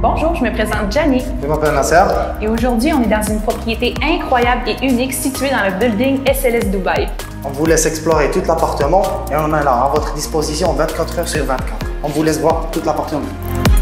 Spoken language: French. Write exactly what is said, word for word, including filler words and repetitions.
Bonjour, je me présente Gianni. Je m'appelle Nasser. Et aujourd'hui, on est dans une propriété incroyable et unique située dans le building S L S Dubaï. On vous laisse explorer tout l'appartement et on est là à votre disposition vingt-quatre heures sur vingt-quatre. On vous laisse voir tout l'appartement.